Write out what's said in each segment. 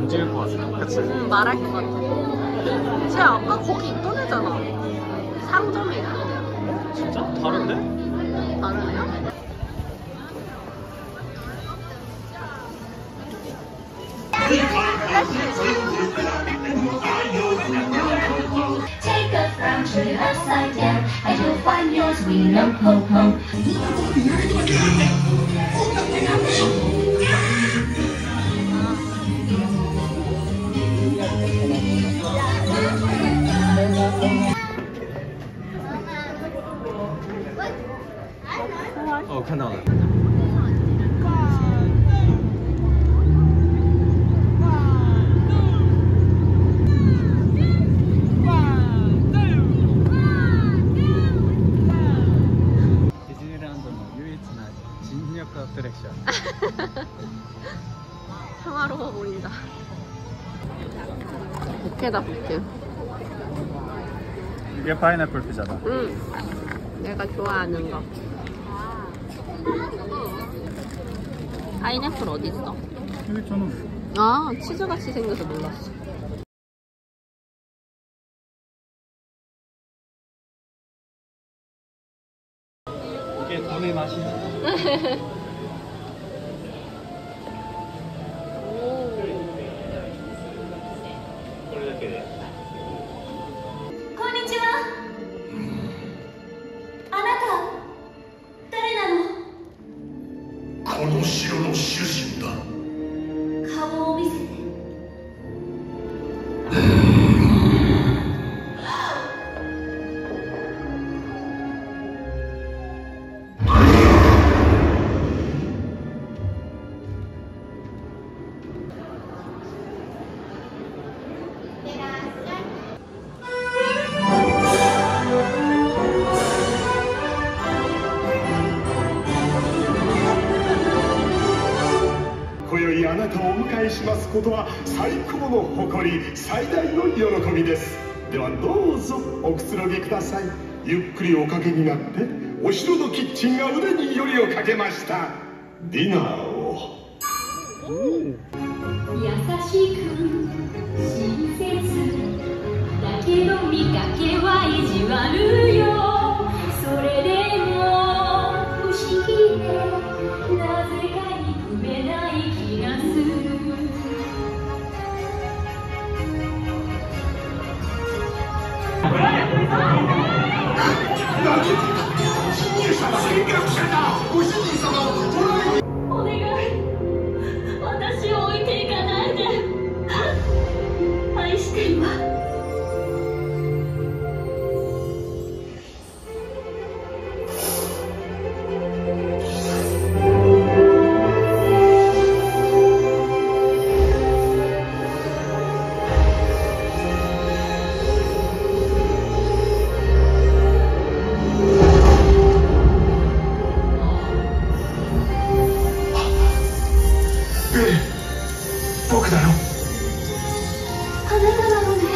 안 찍을 것 같아. 그치? 말할 것 같아. 쟤 아까 거기 있던 애잖아. 상점에 있던 애. 진짜? 다른데? 다른 애야? Take a frown, turn it upside down, and you'll find yours winging up, ho, ho. 어, 看到了。 어트랙션. 평화로워 보인다. 부케다, 부케. 이게 파인애플 피자다. 응. 내가 좋아하는 거. 파인애플 어디 있어? 여기 저는 아, 치즈같이 생겨서 몰랐어. 이게 돈의 맛이지. この城の主人だ。顔を見せて。あなたをお迎えしますことは最高の誇り、最大の喜びです。ではどうぞおくつろぎください。ゆっくりおかけになってお城のキッチンが腕によりをかけました。ディナーを。優しく親切だけど見かけは意地悪よ。それでも不思議でなぜか憎めない気がする。お願い、私を置いていかないで。愛してるわ。僕だよ。あなたなのね。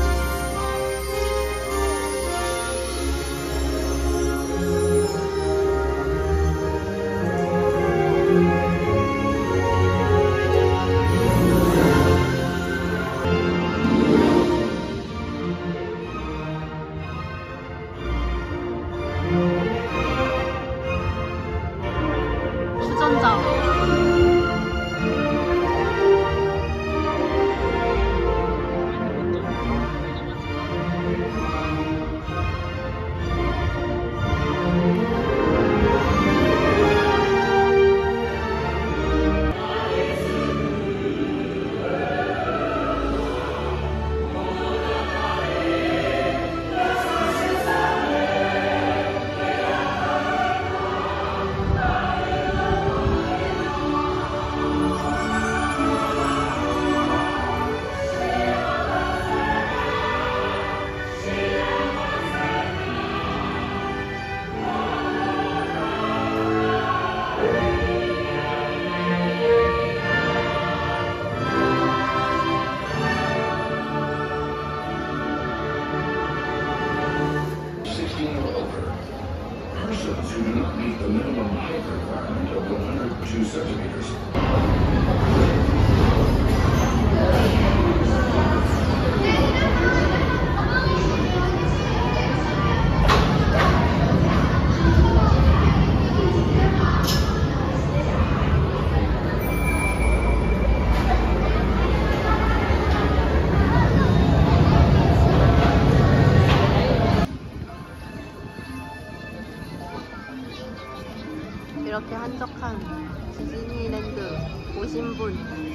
주전자. Persons who do not meet the minimum height requirement of 102 centimeters. 이렇게 한적한 디즈니랜드 오신 분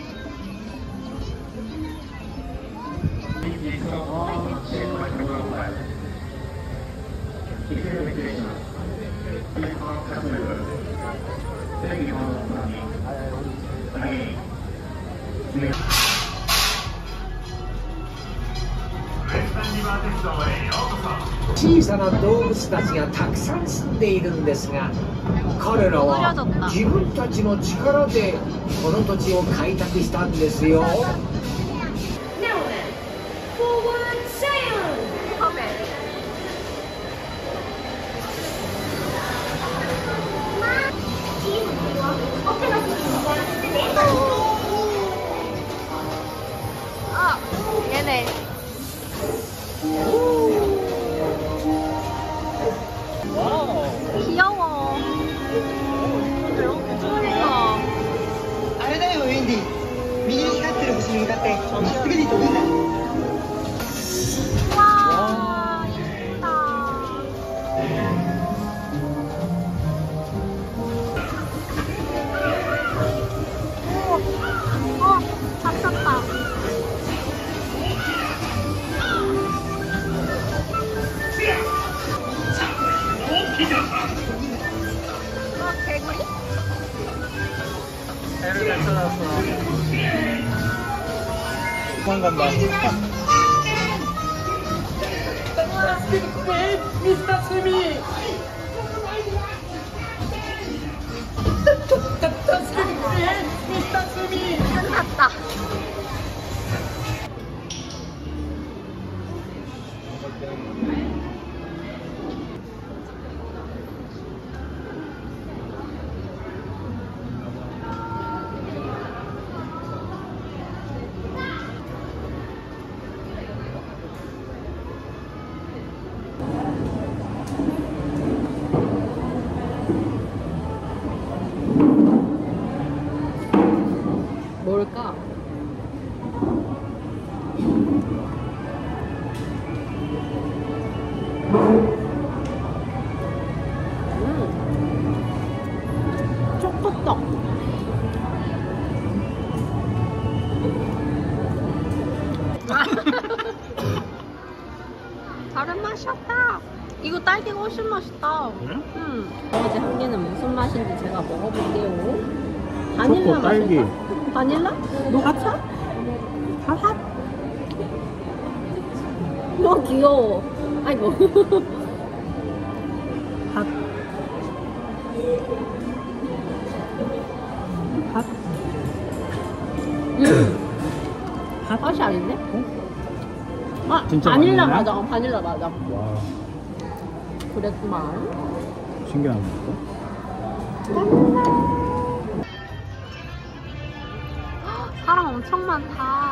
小さな動物たちがたくさん住んでいるんですが、彼らは自分たちの力でこの土地を開拓したんですよ。 아 얘네 귀여워. 그러니까. あれだよウィンディ右に光ってる星に向かってまっすぐに飛ぶんだ 와 예쁘다. 잡혔다. 개구리? 배를 뱉어놨어. 도망간다. 미스터 스미 미스터 스미 끝났다. 뭘까? 초코떡. 다른 맛이었다. 이거 딸기가 훨씬 맛있다. 그래? 이제 한 개는 무슨 맛인지 제가 먹어볼게요. 바닐라 초코, 딸기. 맛일까? 바닐라? 녹차? 핫? 너무 귀여워. 아이고. 핫. 핫. 맛이 아닌데? 아, 진짜 바닐라 바닐라야? 맞아. 바닐라 맞아. 와, 그랬구만. 신기하네. 사람 엄청 많다.